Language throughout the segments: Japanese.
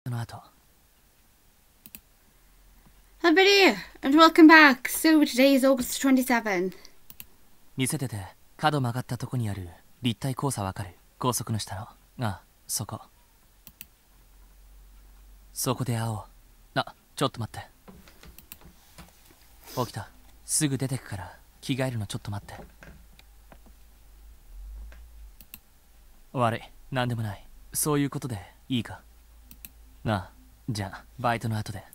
トの後。 Everybody, and welcome back. So today is August 27th. 店出て角曲がったとこにある立体交差わかる？高速の下の。ああ、そこ。そこで会おう。ちょっと待って。起きた。すぐ出てくから着替えるのちょっと待って。悪い、なんでもない。そういうことでいいか？ああ、じゃあバイトの後で。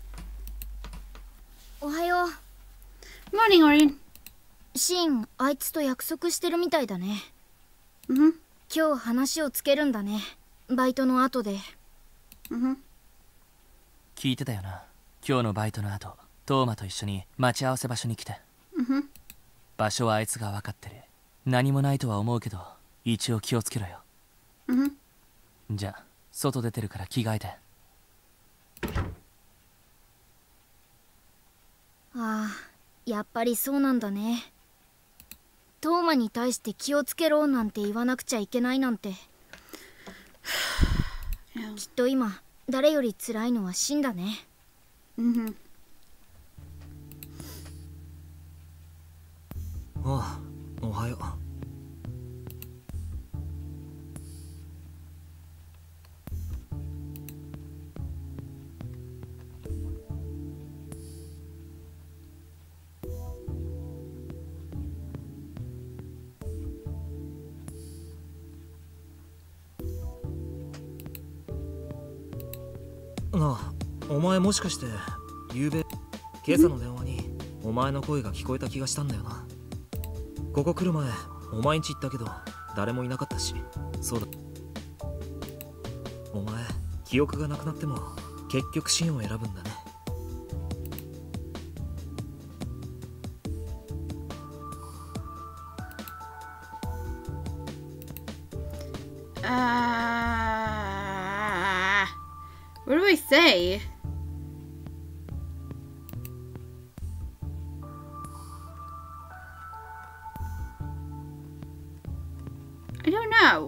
おはよう。 Morning, Orion. シン、あいつと約束してるみたいだね。 Mm-hmm. 今日話をつけるんだね。バイトの後で。 Mm-hmm. 聞いてたよな。今日のバイトの後、トーマと一緒に待ち合わせ場所に来て。 Mm-hmm. 場所はあいつが分かってる。何もないとは思うけど、一応気をつけろよ。 Mm-hmm. じゃあ、外出てるから着替えて。 ああ、やっぱりそうなんだね。トーマに対して気をつけろなんて言わなくちゃいけないなんて。きっと今、誰より辛いのはシンだね。 Mm-hmm. ああ、おはよう。なあ、お前もしかして昨朝の電話にお前の声が聞こえた気がしたんだよな。ここ来る前お前ん家行ったけど誰もいなかったし。そうだ、お前記憶がなくなっても結局シンを選ぶんだね。 What do I say? I don't know.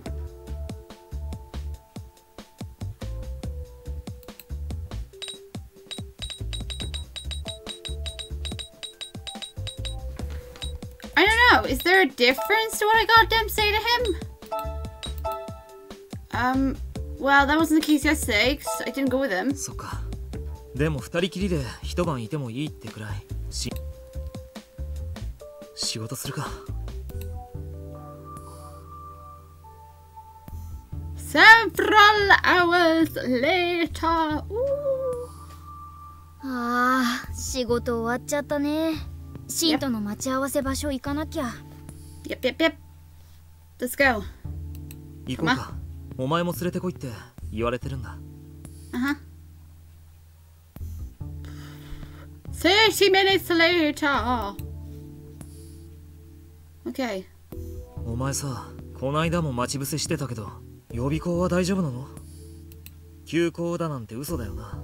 I don't know. Is there a difference to what I got them say to him? Well, that wasn't the case yesterday, because I didn't go with him. そっか。でも二人きりで一晩いてもいいってくらい仕事するか。 Several hours later. Ooh. ああ、仕事終わっちゃったね。シンとの待ち合わせ場所行かなきゃ。 Yep, yep, yep. Let's go. 行こうか。お前も連れてこいって言われてるんだ。 Uh-huh. 30 minutes later. Okay. お前さ、こないだも待ち伏せしてたけど、予備校は大丈夫なの？休校だなんて嘘だよな。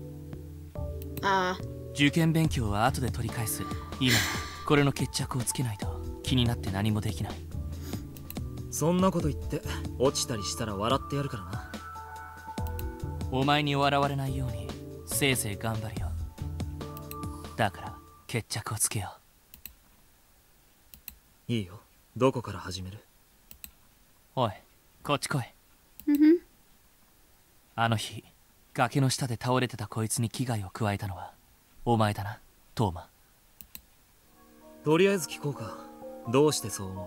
受験勉強は後で取り返す。今これの決着をつけないと気になって何もできない。 そんなこと言って落ちたりしたら笑ってやるからな。 お前に笑われないようにせいぜい頑張るよ。だから決着をつけよう。いいよ。どこから始める？ おい、こっち来い。 Mm-hmm. あの日崖の下で倒れてたこいつに危害を加えたのはお前だな、トーマ。 とりあえず聞こうか。どうしてそう思う？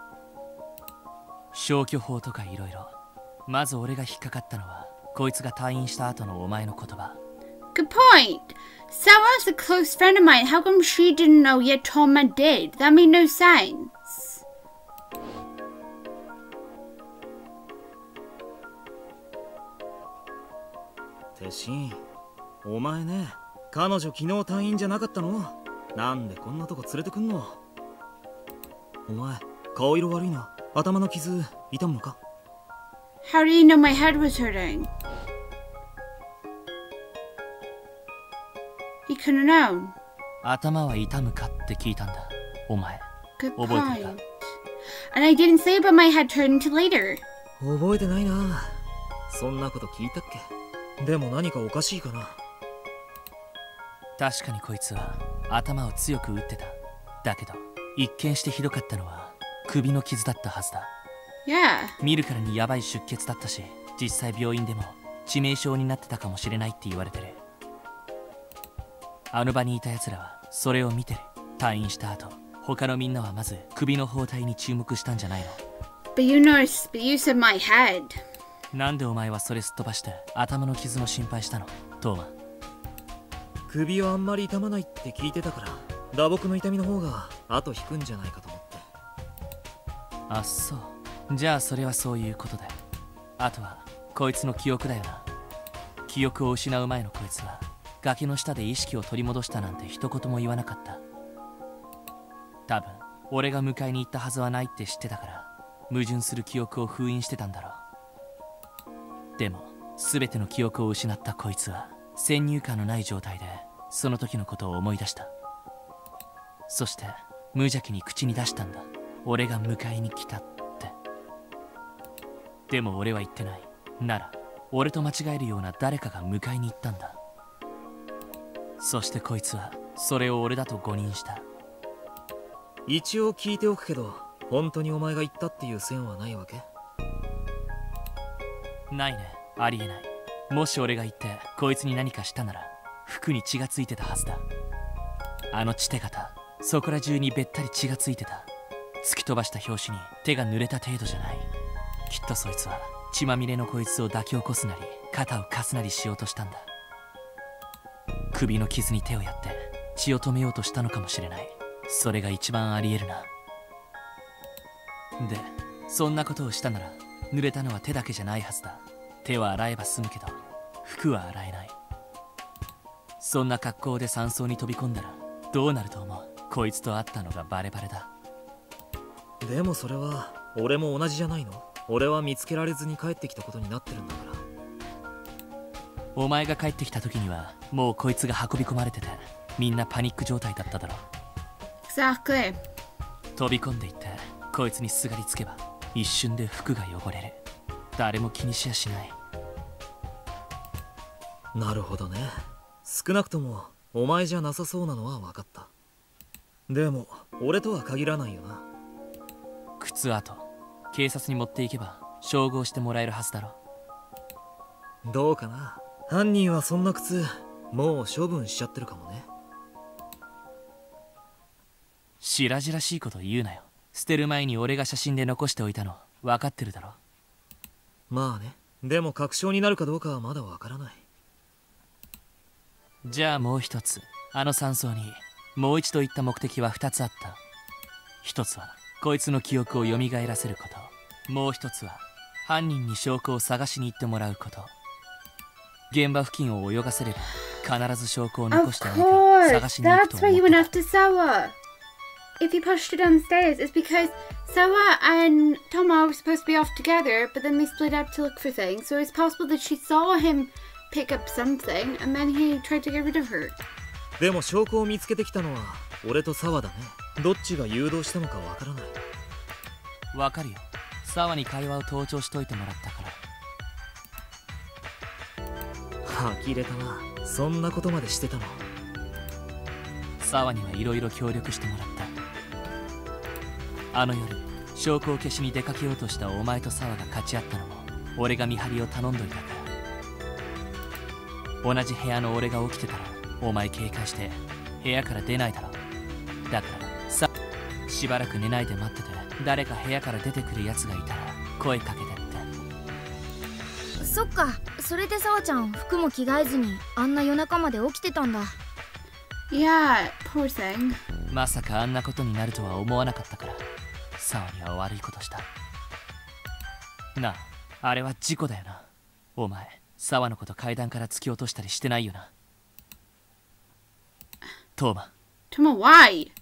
消去法とかいろいろ。まず俺が引っかかったのはこいつが退院した後のお前の言葉。 Good point. Sarah's a close friend of mine. How come she didn't know yet Toma did? That made no sense. てしん、お前ね、彼女昨日退院じゃなかったの？なんでこんなとこ連れてくんの？お前顔色悪いな。頭の傷痛むのか？ How do you know my head was hurting? He couldn't have known. 頭は痛むかって聞いたんだ、お前。 Good 覚えてる point. か？ And I didn't say about my head hurting till later. 覚えてないな。そんなこと聞いたっけ？ でも何かおかしいかな。 確かにこいつは頭を強く打ってた。だけど一見してひどかったのは首の傷だったはずだ。 Yeah. 見るからにヤバい出血だったし、実際病院でも致命傷になってたかもしれないって言われてる。あの場にいた奴らはそれを見てる。退院した後、他のみんなはまず首の包帯に注目したんじゃないの？ But you said my head. なんでお前はそれすっ飛ばして頭の傷の心配したの、トーマ？ 首はあんまり痛まないって聞いてたから、打撲の痛みの方が後引くんじゃないかと思って。 あっそう。じゃあそれはそういうことで、あとはこいつの記憶だよな。記憶を失う前のこいつは崖の下で意識を取り戻したなんて一言も言わなかった。多分俺が迎えに行ったはずはないって知ってたから、矛盾する記憶を封印してたんだろう。でも全ての記憶を失ったこいつは先入観のない状態でその時のことを思い出した。そして無邪気に口に出したんだ。俺が迎えに来たって。でも俺は言ってない。なら俺と間違えるような誰かが迎えに行ったんだ。そしてこいつはそれを俺だと誤認した。 一応聞いておくけど、本当にお前が言ったっていう線はないわけ？ ないね。ありえない。もし俺が言ってこいつに何かしたなら服に血がついてたはずだ。あの血手形、そこら中にべったり血がついてた。突き飛ばした拍子に手が濡れた程度じゃない。きっとそいつは血まみれのこいつを抱き起こすなり肩をかすなりしようとしたんだ。首の傷に手をやって血を止めようとしたのかもしれない。それが一番ありえるな。でそんなことをしたなら濡れたのは手だけじゃないはずだ。手は洗えば済むけど服は洗えない。そんな格好で山荘に飛び込んだらどうなると思う？こいつと会ったのがバレバレだ。 でもそれは俺も同じじゃないの？俺は見つけられずに帰ってきたことになってるんだから。 お前が帰ってきた時にはもうこいつが運び込まれてて、みんなパニック状態だっただろ。 Exactly. 飛び込んでいってこいつにすがりつけば一瞬で服が汚れる。誰も気にしやしない。 なるほどね。少なくともお前じゃなさそうなのは分かった。でも俺とは限らないよな。 靴跡、警察に持っていけば照合してもらえるはずだろ。 どうかな。犯人はそんな靴もう処分しちゃってるかもね。 白々しいこと言うなよ。捨てる前に俺が写真で残しておいたの分かってるだろ。 まあね。でも確証になるかどうかはまだ分からない。 じゃあもう一つ。あの山荘にもう一度行った目的は2つあった。一つはこいつの記憶を蘇らせること。もう一つは犯人に証拠を探しに行ってもらうこと。現場付近を泳がせれば必ず証拠を残 Of して何か探 course. しに行くと That's why 思 you っ went て after Sawa. If you pushed her downstairs, it's because Sawa and Toma were supposed to be off together, but then they split up to look for things. So it's possible that she saw him pick up something, and then he tried to get rid of her. でも証拠を見つけてきたのは俺と沢だね。どっちが誘導したのかわからない。 た。わかるよ。沢に会話を盗聴しといてもらったから。 呆れたな。そんなことまでしてたの？ 沢にはいろいろ協力してもらった。あの夜証拠を消しに出かけようとしたお前と沢が勝ち合ったのも俺が見張りを頼んどいたから。同じ部屋の俺が起きてたらお前警戒して部屋から出ないだろ。だからさ、しばらく寝ないで待ってて、誰か部屋から出てくるやつがいたら声かけてって。 そっか。それでさわちゃん服も着替えずにあんな夜中まで起きてたんだ。 Yeah, poor thing. まさかあんなことになるとは思わなかったから沢には悪いことした。なあ、あれは事故だよな。お前沢のこと階段から突き落としたりしてないよな。トーマ。 Toma, why?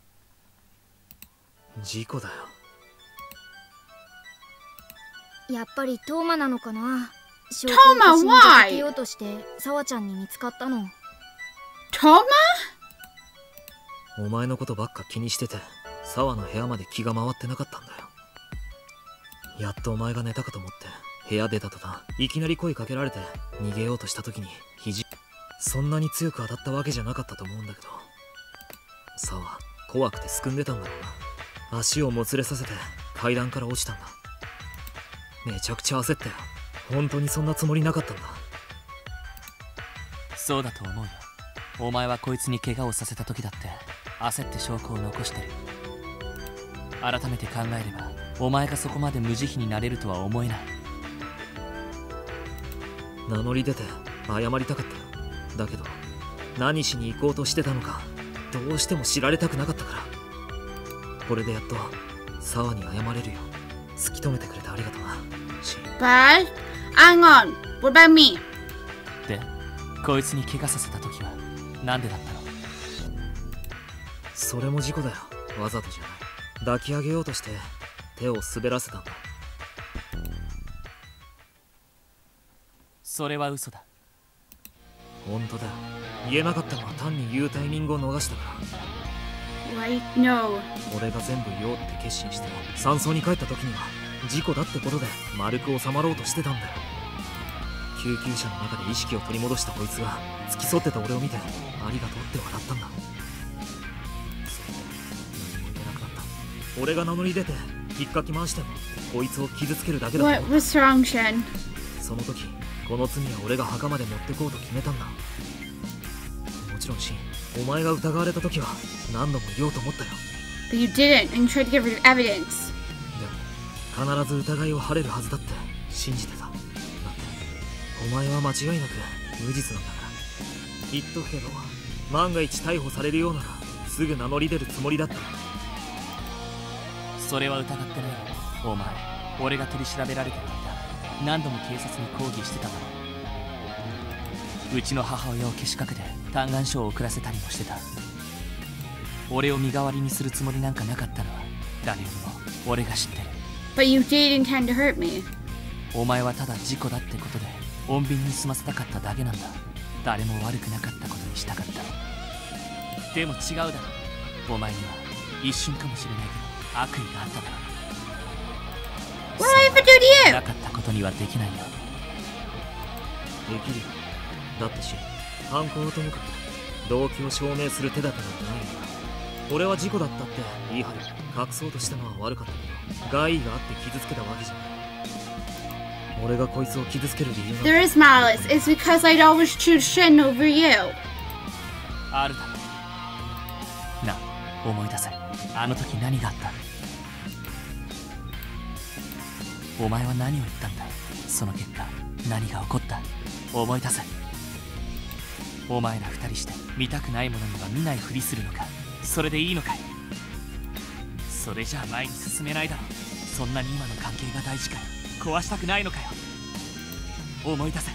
事故だよ。 やっぱりトーマなのかな。証拠を Toma, 消しに出かけ why? ようとしてさわちゃんに見つかったの。 Toma? お前のことばっか気にしてて沢の部屋まで気が回ってなかったんだよ。やっとお前が寝たかと思って部屋出た途端いきなり声かけられて逃げようとした時にそんなに強く当たったわけじゃなかったと思うんだけど、さは怖くてすくんでたんだろうな。足をもつれさせて階段から落ちたんだ。めちゃくちゃ焦ったよ。本当にそんなつもりなかったんだ。 そうだと思うよ。お前はこいつに怪我をさせた時だって焦って証拠を残してる。改めて考えればお前がそこまで無慈悲になれるとは思えない。 名乗り出て謝りたかったよ。だけど何しに行こうとしてたのかどうしても知られたくなかったから。これでやっと沢に謝れるよ。突き止めてくれてありがとうな。 But hang on, what about me? で、こいつに怪我させた時はなんでだったの？ それも事故だよ。わざとじゃない。抱き上げようとして手を滑らせたんだ。 それは嘘だ。 本当だよ。言えなかったのは単に言うタイミングを逃したから。 Right? No. 俺が全部言おうって決心して山荘に帰った時には事故だってことで丸く収まろうとしてたんだよ。救急車の中で意識を取り戻したこいつが付き添ってた俺を見てありがとうって笑ったんだ。それで何も言えなくなった。俺が名乗り出て引っかき回してもこいつを傷つけるだけだと What was wrong, Shen? その時この罪は俺が墓まで持ってこうと決めたんだ。もちろんシン、お前が疑われた時は何度も言おうと思ったよ。 But you didn't, and you tried to get rid of evidence. でも必ず疑いを晴れるはずだって信じてた。だってお前は間違いなく無実なんだから。言っとくけど万が一逮捕されるようならすぐ名乗り出るつもりだった。 それは疑ってないよ。お前、俺が取り調べられてる間何度も警察に抗議してただろ。うちの母親をけしかけて嘆願書を送らせたりもしてた。俺を身代わりにするつもりなんかなかったのは誰よりも俺が知ってる。 But you did intend to hurt me. お前はただ事故だってことで穏便に済ませたかっただけなんだ。誰も悪くなかったことにしたかった。でも違うだろ。お前には一瞬かもしれないけど悪意があっただろ。 What did I ever do to な you? かったことにはできないよ。 できるよ。だってし犯行はともかく動機を証明する手立てなんてないんだ。俺は事故だったって言い張る。隠そうとしたのは悪かったけど害があって傷つけたわけじゃない。俺がこいつを傷つける理由なんて There is malice. It's because I'd always choose Shen over you. あるだろ。なあ、思い出せ。あの時何があった？お前は何を言ったんだ？その結果何が起こった？思い出せ。お前ら二人して見たくないものには見ないふりするのか？それでいいのかい？それじゃあ前に進めないだろ。そんなに今の関係が大事かよ。壊したくないのかよ。思い出せ。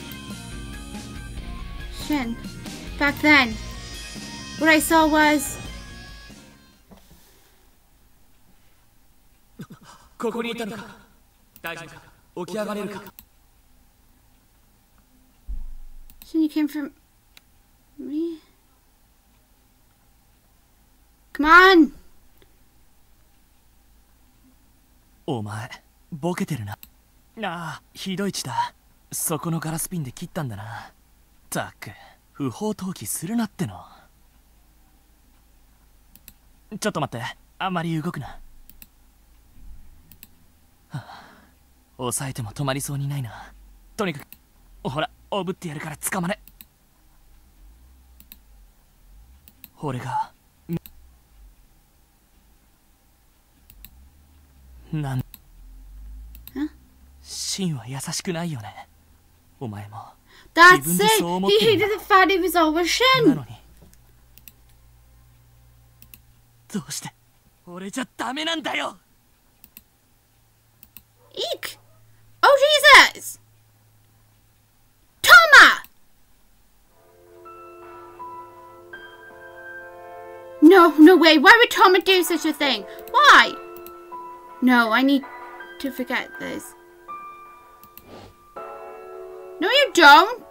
Shen, back then, what I saw was... ここにいたのか？大丈夫か？起き上がれるか Shen, you came from... me? Come on! お前、ボケてるな。ああ、ひどい血だ。そこのガラスピンで切ったんだな。たく、不法投棄するなっての。ちょっと待って、あんまり動くな。はあ、抑えても止まりそうにないな。とにかく、ほら、おぶってやるから捕まれ。俺が、なんシンは優しくないよね。お前も That's 自分でそう思っ it! て He るんだ。 hated the fact it was always な Shen! のにどうして俺じゃダメなんだよ。 Eek! Oh Jesus! Toma! No, no way. Why would Toma do such a thing? Why? No, I need to forget this. No, you don't.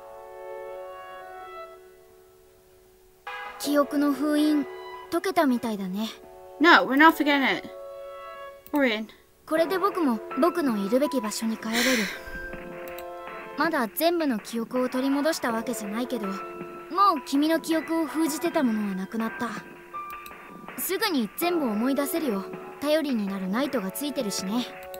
記憶の封印解けたみたいだね。 No, we're not forgetting it. Orion, これで僕も僕のいるべき場所に帰れる。まだ全部の記憶を取り戻したわけじゃないけど、もう君の記憶を封じてたものはなくなった。すぐに全部思い出せるよ。頼りになるナイトがついてるしね。